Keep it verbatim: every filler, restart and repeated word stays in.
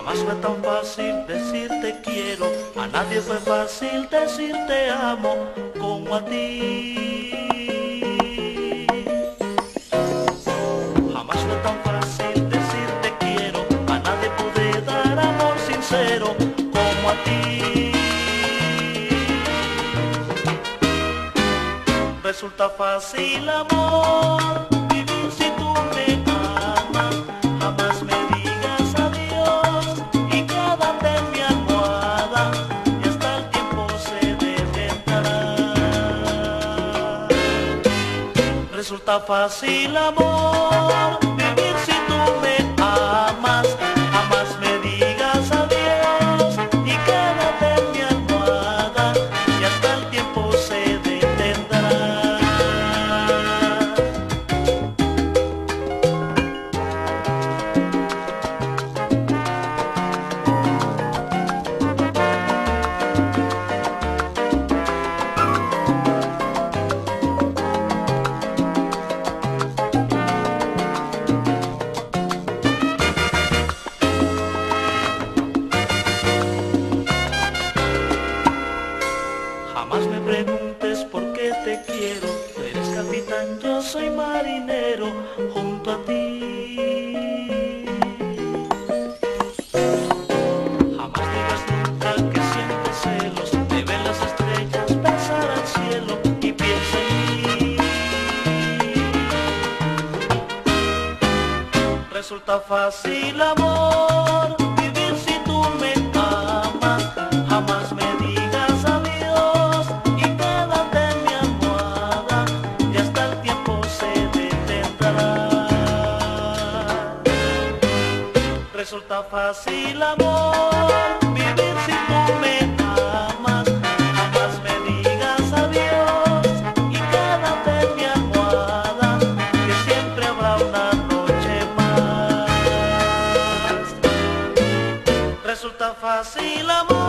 Jamás fue tan fácil decir te quiero, a nadie fue fácil decir te amo como a ti. Jamás fue tan fácil decir te quiero, a nadie pude dar amor sincero como a ti. Resulta fácil, amor, vivir si tú me amas. Jamás me digas adiós y quédate en mi almohada y hasta el tiempo se detendrá. Resulta fácil, amor, vivir si tú me amas. Jamás me digas adiós y quédate en mi almohada y hasta el tiempo se detendrá. Jamás me preguntes por qué te quiero, tú eres capitán, yo soy marinero junto a ti. Jamás digas nunca que sientes celos, te ven las estrellas besar al cielo y piensa en mí. Resulta fácil, amor, vivir si tú me amas. Jamás me digas adiós y quédate en mi almohada y hasta el tiempo se detendrá. Resulta fácil, amor, vivir si tú me amas. Jamás me digas adiós y quédate en mi almohada, que siempre habrá una noche más. Resulta fácil, amor.